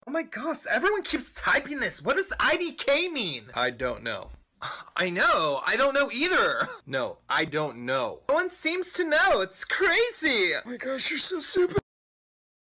Oh my gosh, everyone keeps typing this. What does IDK mean? I don't know. I know. I don't know either. No, I don't know. No one seems to know. It's crazy. Oh my gosh, you're so stupid.